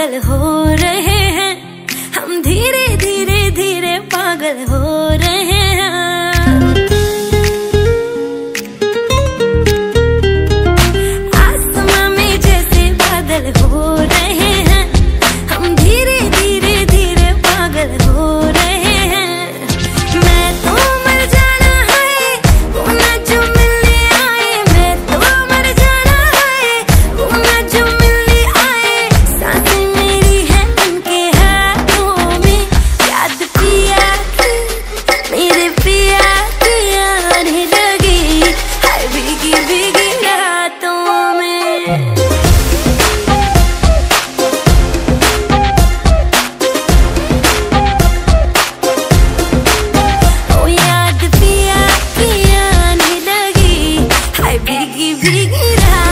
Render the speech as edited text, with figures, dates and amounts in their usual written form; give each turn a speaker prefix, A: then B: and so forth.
A: पागल हो रहे हैं, हम धीरे धीरे धीरे पागल हो रहे हैं। आसमां में जैसे बादल हो रहे हैं, हम धीरे धीरे धीरे पागल हो रहे हैं। मैं तो मर जाना है वो ना जो मिलने आए, मैं तो मर जाना है वो ना जो मिलने आए। सांसें मेरी है उनके हाथों में, याद पिया की मेरे पिया की आने लगी, हाय भीगी भीगी रातों में। ओ याद पिया की आने लगी, हाय भीगी भीगी रातों